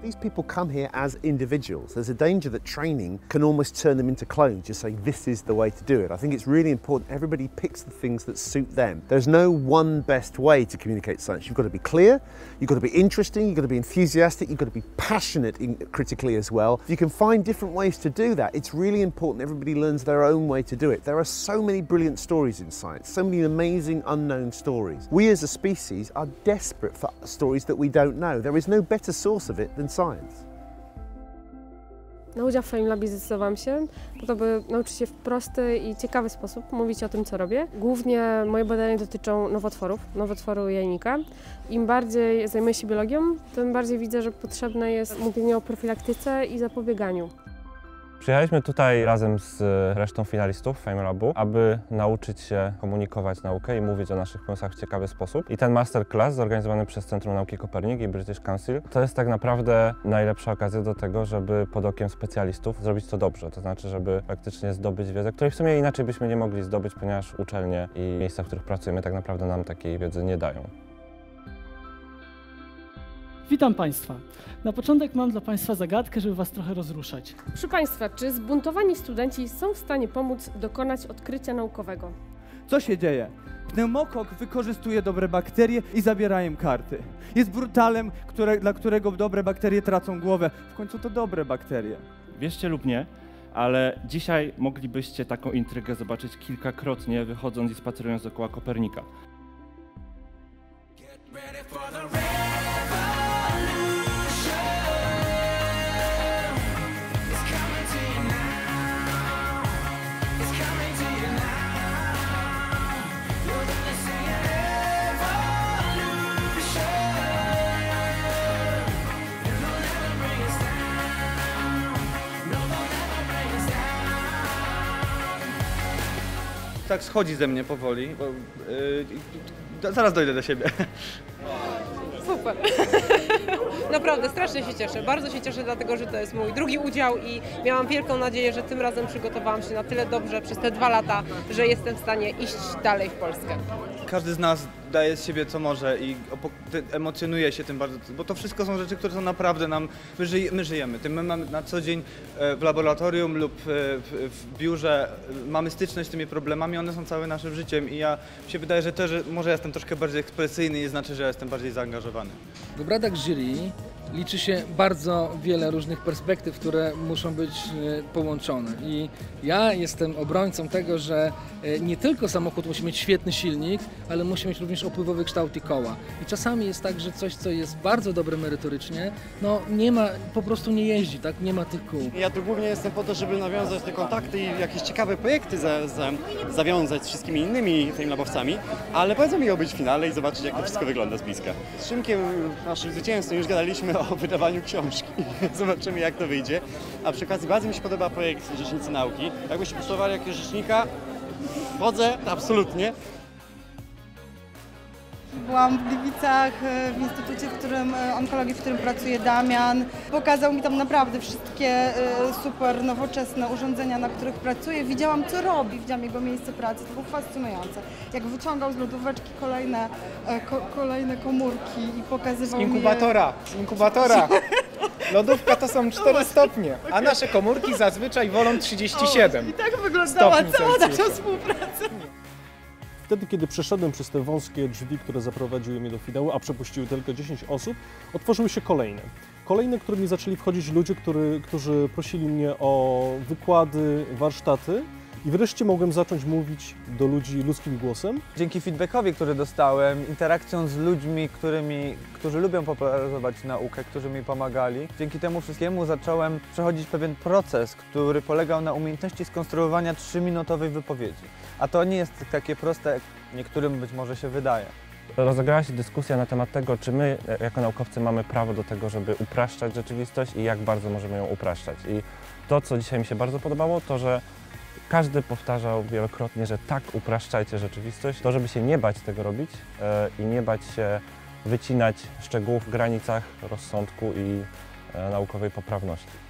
These people come here as individuals. There's a danger that training can almost turn them into clones, just saying this is the way to do it. I think it's really important everybody picks the things that suit them. There's no one best way to communicate science. You've got to be clear, you've got to be interesting, you've got to be enthusiastic, you've got to be passionate critically as well. If you can find different ways to do that, it's really important everybody learns their own way to do it. There are so many brilliant stories in science, so many amazing unknown stories. We as a species are desperate for stories that we don't know. There is no better source of it than science. Na udział w FameLabie zdecydowałam się po to, by nauczyć się w prosty i ciekawy sposób mówić o tym, co robię. Głównie moje badania dotyczą nowotworu jajnika. Im bardziej zajmuję się biologią, tym bardziej widzę, że potrzebne jest mówienie o profilaktyce i zapobieganiu. Przyjechaliśmy tutaj razem z resztą finalistów FameLabu, aby nauczyć się komunikować naukę i mówić o naszych pomysłach w ciekawy sposób. I ten masterclass zorganizowany przez Centrum Nauki Kopernik i British Council to jest tak naprawdę najlepsza okazja do tego, żeby pod okiem specjalistów zrobić to dobrze. To znaczy, żeby faktycznie zdobyć wiedzę, której w sumie inaczej byśmy nie mogli zdobyć, ponieważ uczelnie i miejsca, w których pracujemy, tak naprawdę nam takiej wiedzy nie dają. Witam Państwa. Na początek mam dla Państwa zagadkę, żeby Was trochę rozruszać. Proszę Państwa, czy zbuntowani studenci są w stanie pomóc dokonać odkrycia naukowego? Co się dzieje? Pneumokok wykorzystuje dobre bakterie i zabiera im karty. Jest brutalem, dla którego dobre bakterie tracą głowę. W końcu to dobre bakterie. Wierzcie lub nie, ale dzisiaj moglibyście taką intrygę zobaczyć kilkakrotnie, wychodząc i spacerując dookoła Kopernika. Tak schodzi ze mnie powoli, bo zaraz dojdę do siebie. Super. Naprawdę strasznie się cieszę. Bardzo się cieszę, dlatego że to jest mój drugi udział i miałam wielką nadzieję, że tym razem przygotowałam się na tyle dobrze przez te 2 lata, że jestem w stanie iść dalej w Polskę. Każdy z nas daje z siebie co może i emocjonuje się tym bardzo, bo to wszystko są rzeczy, które są naprawdę nam, my żyjemy tym, my mamy na co dzień w laboratorium lub w biurze, mamy styczność z tymi problemami, one są całym naszym życiem i mi się wydaje, że to, że może jestem troszkę bardziej ekspresyjny, nie znaczy, że jestem bardziej zaangażowany. W obradach jury liczy się bardzo wiele różnych perspektyw, które muszą być połączone i ja jestem obrońcą tego, że nie tylko samochód musi mieć świetny silnik, ale musi mieć również opływowy kształt i koła. I czasami jest tak, że coś, co jest bardzo dobre merytorycznie, no nie ma, po prostu nie jeździ, tak? Nie ma tych kół. Ja tu głównie jestem po to, żeby nawiązać te kontakty i jakieś ciekawe projekty zawiązać z wszystkimi innymi FameLabowcami, ale bardzo miło być w finale i zobaczyć, jak to wszystko wygląda z bliska. Z Szymkiem, naszym zwycięzcą, już gadaliśmy o wydawaniu książki. Zobaczymy, jak to wyjdzie. A przy okazji bardzo mi się podoba projekt Rzecznicy Nauki. Jakbyście potrzebowali jakiegoś rzecznika, wchodzę, absolutnie. Byłam w Gliwicach, w instytucie, onkologii, w którym pracuje Damian. Pokazał mi tam naprawdę wszystkie super nowoczesne urządzenia, na których pracuje. Widziałam, co robi, widziałam jego miejsce pracy. To było fascynujące. Jak wyciągał z lodóweczki kolejne komórki i pokazywał mi Z inkubatora. Lodówka to są 4 stopnie, a nasze komórki zazwyczaj wolą 37. I tak wyglądała cała nasza Celsjusza. współpraca. Wtedy, kiedy przeszedłem przez te wąskie drzwi, które zaprowadziły mnie do finału, a przepuściły tylko 10 osób, otworzyły się kolejne. Kolejne, którymi zaczęli wchodzić ludzie, którzy prosili mnie o wykłady, warsztaty. I wreszcie mogłem zacząć mówić do ludzi ludzkim głosem. Dzięki feedbackowi, który dostałem, interakcją z ludźmi, którzy lubią popularyzować naukę, którzy mi pomagali, dzięki temu wszystkiemu zacząłem przechodzić pewien proces, który polegał na umiejętności skonstruowania 3-minutowej wypowiedzi. A to nie jest takie proste, jak niektórym być może się wydaje. Rozegrała się dyskusja na temat tego, czy my jako naukowcy mamy prawo do tego, żeby upraszczać rzeczywistość i jak bardzo możemy ją upraszczać. I to, co dzisiaj mi się bardzo podobało, to że każdy powtarzał wielokrotnie, że tak upraszczajcie rzeczywistość, to żeby się nie bać tego robić i nie bać się wycinać szczegółów w granicach rozsądku i naukowej poprawności.